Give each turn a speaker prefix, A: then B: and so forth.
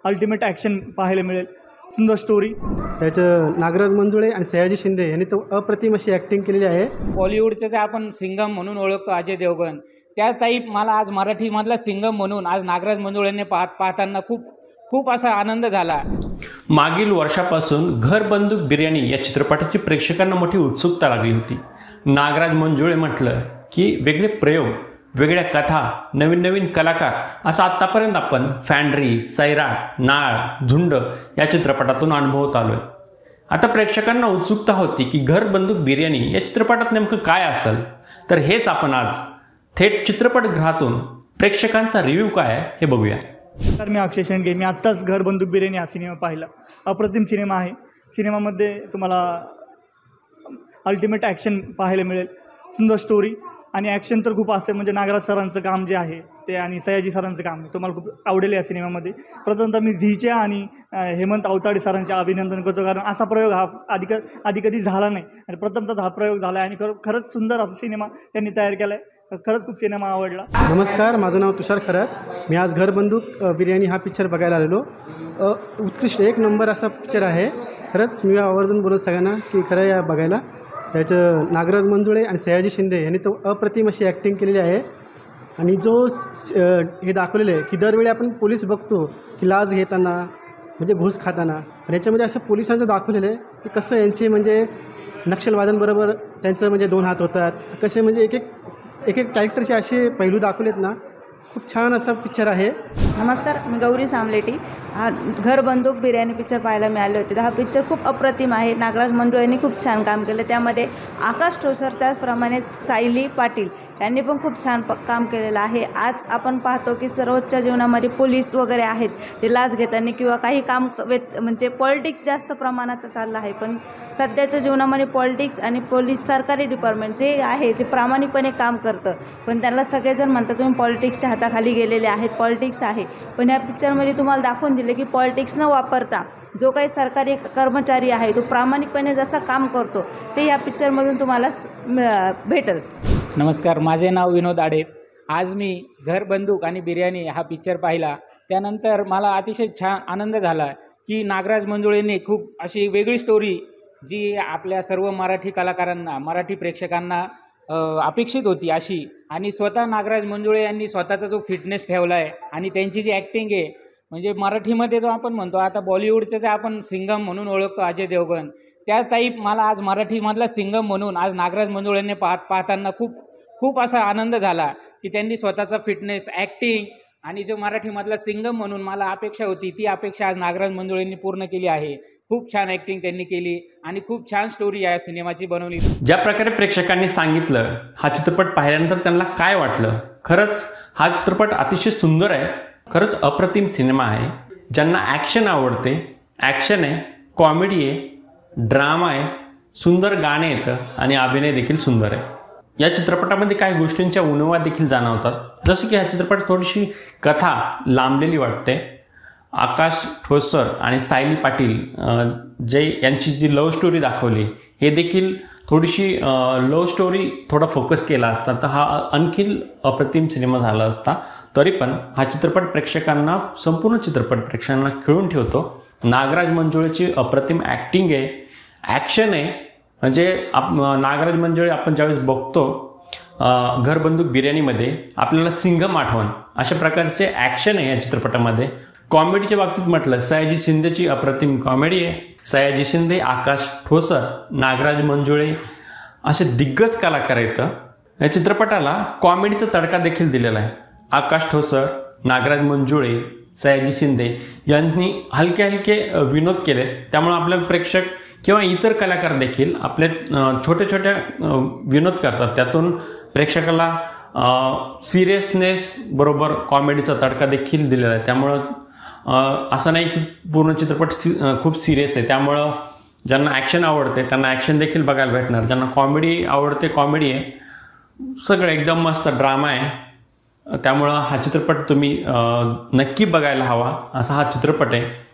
A: Ultimate action पाहायला मिळेल, सुंदर स्टोरी।
B: त्याचं नागराज मंजुळे आणि सयाजी शिंदे यांनी तो अप्रतिम अशी ॲक्टिंग केलेली आहे।
C: बॉलिवूडचं जे आपण सिंगम म्हणून ओळखतो अजय देवगण, त्या टाईप मला आज मराठीमधला सिंगम म्हणून आज नागराज मंजुळेंनी पाहताना खूप असा आनंद झाला।
D: मागील वर्षापासून घर बंदूक बिर्याणी या चित्रपटाची प्रेक्षकांना मोठी उत्सुकता लागली होती। नागराज मंजुळे म्हटलं की वेगळे प्रयोग, वेगळ्या कथा, नवीन कलाकार असा आत्तापर्यंत आपण फॅन्ड्री, सैराट, नाळ, झुंड या चित्रपटातून अनुभवत आलोय। आता प्रेक्षकांना उत्सुकता होती की घर बंदूक बिर्याणी या चित्रपटात नेमकं काय असेल, तर हेच आपण आज थेट चित्रपटगृहातून प्रेक्षकांचा रिव्ह्यू काय आहे हे बघूया।
A: तर मी अक्षय शेंडगे, मी आत्ताच घर बंदूक बिर्याणी हा सिनेमा पाहिला। अप्रतिम सिनेमा आहे। सिनेमामध्ये तुम्हाला अल्टिमेट ॲक्शन पाहायला मिळेल, सुंदर स्टोरी आणि ॲक्शन तर खूप असते। म्हणजे नागराज सरांचं काम जे आहे ते आणि सयाजी सरांचं काम तुम्हाला खूप आवडेल या सिनेमामध्ये। प्रथमतः मी झीच्या आणि हेमंत अवताडे सरांचे अभिनंदन करतो, कारण असा प्रयोग हा आधी कधी झाला नाही आणि प्रथमतः हा प्रयोग झाला आहे आणि खरंच सुंदर असा सिनेमा त्यांनी तयार केला आहे। खरंच खूप सिनेमा आवडला।
B: नमस्कार, माझं नाव तुषार खरात। मी आज घर बंदूक बिर्याणी हा पिक्चर बघायला आलेलो। उत्कृष्ट एक नंबर असा पिक्चर आहे। खरंच मी आवर्जून बोलत सगळ्यांना की खरं या बघायला। त्याचं नागराज मंजुळे आणि सयाजी शिंदे यांनी तो अप्रतिम अशी ॲक्टिंग केलेली आहे। आणि जो हे दाखवलेलं आहे की दरवेळी आपण पोलीस बघतो की लाच घेताना म्हणजे घूस खाताना, आणि याच्यामध्ये असं पोलिसांचं दाखवलेलं आहे की कसं यांचे म्हणजे नक्षलवाद्यांबरोबर त्यांचं म्हणजे दोन हात होतात, कसे म्हणजे एक कॅरेक्टरचे असे पैलू दाखवलेत ना, खूप छान असा पिक्चर आहे।
E: नमस्कार, मी गौरी सामलेटी। हा घर बंदूक बिर्याणी पिक्चर पाहायला मिळाले होते। हा पिक्चर खूप अप्रतिम आहे। नागराज मंजुळे यांनी खूप छान काम केलं। त्यामध्ये आकाश ठोसर, त्याचप्रमाणे सायली पाटील यांनी पण खूप छान काम केलेलं आहे। आज आपण पाहतो की सर्वोच्च जीवनामध्ये पोलीस वगैरे आहेत, ते लाच घेताना किंवा काही काम म्हणजे पॉलिटिक्स जास्त प्रमाणात चाललं आहे। पण सध्याच्या जीवनामध्ये पॉलिटिक्स आणि पोलीस सरकारी डिपार्टमेंट जे आहे, जे प्रामाणिकपणे काम करतं, पण त्यांना सगळेजण म्हणतात तुम्ही पॉलिटिक्सच्या हाताखाली गेलेले आहेत, पॉलिटिक्स आहे। पण या पिक्चरमध्ये तुम्हाला दाखवून दिले की पॉलिटिक्स न वापरता जो काही सरकारी कर्मचारी आहे तो प्रामाणिकपणे जसं काम करतो ते या पिक्चरमधून तुम्हाला भेटेल।
C: नमस्कार, माझे नाव विनोद आडे। आज मी घर बंदूक आणि बिर्याणी हा पिक्चर पाहिला। त्यानंतर मला अतिशय छान आनंद झाला की नागराज मंजुळेंनी खूप अशी वेगळी स्टोरी जी आपल्या सर्व मराठी कलाकारांना, मराठी प्रेक्षकांना अपेक्षित होती अशी, आणि स्वतः नागराज मंजुळे यांनी स्वतःचा जो फिटनेस ठेवला आहे आणि त्यांची जी ॲक्टिंग आहे, म्हणजे मराठीमध्ये जो आपण म्हणतो आता बॉलिवूडचं जे आपण सिंगम म्हणून ओळखतो अजय देवगण, त्या टाईप मला आज मराठीमधला सिंगम म्हणून आज नागराज मंजुळेंनी पाहताना खूप असा आनंद झाला की त्यांनी स्वतःचा फिटनेस, ॲक्टिंग आणि जो मराठीमधला सिंगम म्हणून मला अपेक्षा होती ती अपेक्षा आज नागराज मंजुळेंनी पूर्ण केली आहे। खूप छान ॲक्टिंग त्यांनी केली आणि खूप छान स्टोरी या सिनेमाची बनवली।
D: ज्या प्रकारे प्रेक्षकांनी सांगितलं हा चित्रपट पाहिल्यानंतर त्यांना काय वाटलं, खरंच हा चित्रपट अतिशय सुंदर आहे। खरंच अप्रतिम सिनेमा आहे। ज्यांना ॲक्शन आवडते, ॲक्शन आहे, कॉमेडी आहे, ड्रामा आहे, सुंदर गाणे येतं आणि अभिनय देखील सुंदर आहे। या चित्रपटामध्ये काही गोष्टींच्या उणिवा देखील जाणवतात, जसं की हा चित्रपट थोडीशी कथा लांबलेली वाटते। आकाश ठोसर आणि सायली पाटील जे यांची जी लव्ह स्टोरी दाखवली, हे देखील थोडीशी लव्ह स्टोरी थोडा फोकस केला असता तर हा आणखी अप्रतिम सिनेमा झाला असता। तरी पण हा चित्रपट प्रेक्षकांना, संपूर्ण चित्रपट प्रेक्षकांना खिळून ठेवतो। नागराज मंजुळेची अप्रतिम ॲक्टिंग आहे, ॲक्शन आहे। म्हणजे नागराज मंजुळे आपण ज्यावेळेस बघतो घर बंदूक बिर्याणीमध्ये, आपल्याला सिंगम आठवण अशा प्रकारचे ॲक्शन आहे या चित्रपटामध्ये। कॉमेडीच्या बाबतीत म्हटलं, सयाजी शिंदेची अप्रतिम कॉमेडी आहे। सयाजी शिंदे, आकाश ठोसर, नागराज मंजुळे असे दिग्गज कलाकार आहेत। या चित्रपटाला कॉमेडीचा तडका देखील दिलेला आहे। आकाश ठोसर, नागराज मंजुळे, सयाजी शिंदे यांनी हलके विनोद केले, त्यामुळे आपले प्रेक्षक किंवा इतर कलाकार देखील आपले छोटे विनोद करतात। त्यातून प्रेक्षकाला सिरियसनेस बरोबर कॉमेडीचा तडका देखील दिलेला आहे। त्यामुळं असं नाही की पूर्ण चित्रपट खूप सिरियस आहे। त्यामुळं ज्यांना ॲक्शन आवडते त्यांना ॲक्शन देखील बघायला भेटणार, ज्यांना कॉमेडी आवडते कॉमेडी आहे, सगळं एकदम मस्त ड्रामा आहे। त्यामुळं हा चित्रपट तुम्ही नक्की बघायला हवा असा हा चित्रपट आहे।